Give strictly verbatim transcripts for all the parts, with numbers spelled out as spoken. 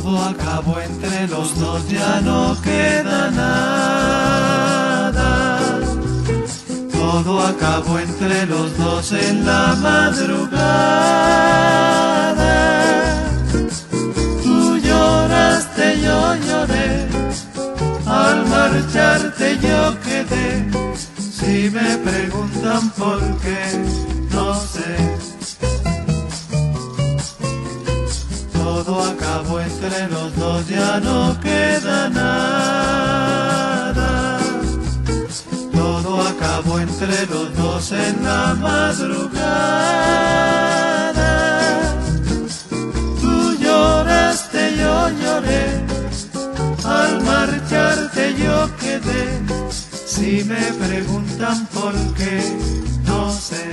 Todo acabó entre los dos, ya no queda nada. Todo acabó entre los dos en la madrugada. Tú lloraste, yo lloré, al marcharte yo quedé. Si me preguntan por qué, no sé. Todo acabó entre los dos, ya no queda nada. Todo acabó entre los dos en la madrugada. Tú lloraste, yo lloré, al marcharte yo quedé. Si me preguntan por qué, no sé.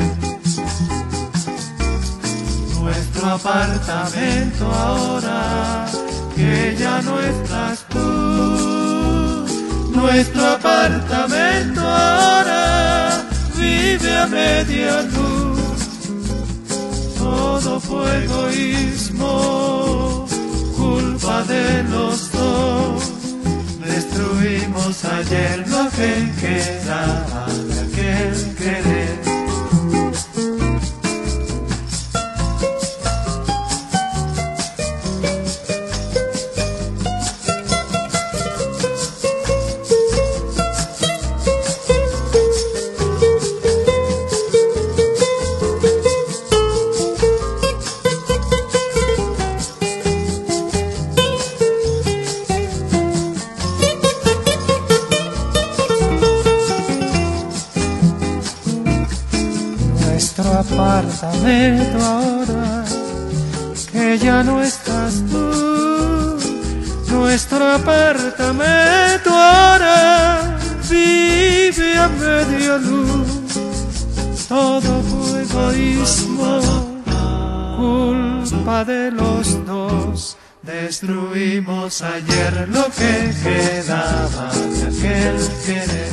Nuestro apartamento ahora, que ya no estás tú. Nuestro apartamento ahora vive a media luz. Todo fue egoísmo, culpa de los dos. Destruimos ayer lo que quedaba de aquel querer. Nuestro apartamento ahora, que ya no estás tú. Nuestro apartamento ahora vive a media luz. Todo fue egoísmo, culpa de los dos. Destruimos ayer lo que quedaba de aquel querer.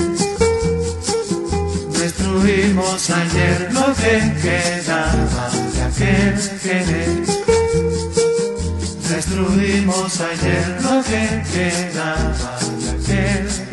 Destruimos ayer lo que quedaba de aquel querer. Destruimos ayer lo que quedaba de aquel querer.